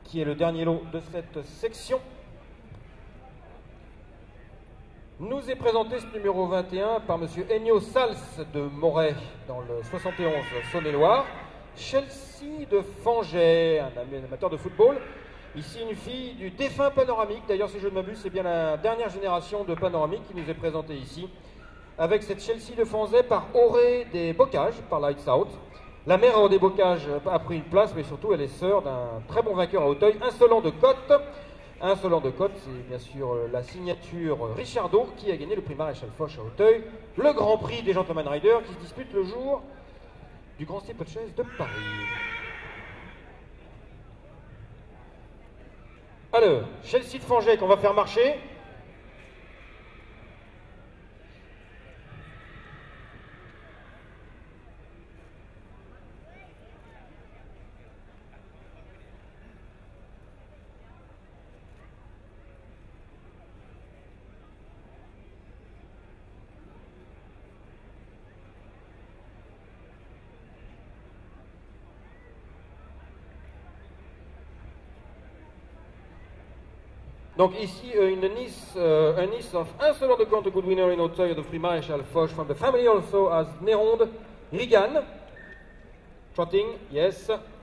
qui est le dernier lot de cette section, nous est présenté ce numéro 21 par M. Ennio Sals de Moret, dans le 71 Saône-et-Loire. Chelsea de Fanget, un amateur de football. Ici, une fille du défunt Panoramique. D'ailleurs, si je ne m'abuse, c'est bien la dernière génération de Panoramique qui nous est présentée ici. Avec cette Chelsea de Fanget par Auré des Bocages, par Lights Out. La mère Auré des Bocages a pris une place, mais surtout, elle est sœur d'un très bon vainqueur à Auteuil, Insolent de Côte. Insolent de Côte, c'est bien sûr la signature Richardot qui a gagné le prix Maréchal Foch à Auteuil, le Grand Prix des Gentleman Riders qui se dispute le jour du Grand Steeplechase de Paris. Alors, Chelsea de Fanget qu'on va faire marcher. Donc ici, un Nice of Insolent de Côte, a good winner in Auteuil of the Prix Maréchal Foch from the family also as Néronde, Rigan, trotting, yes.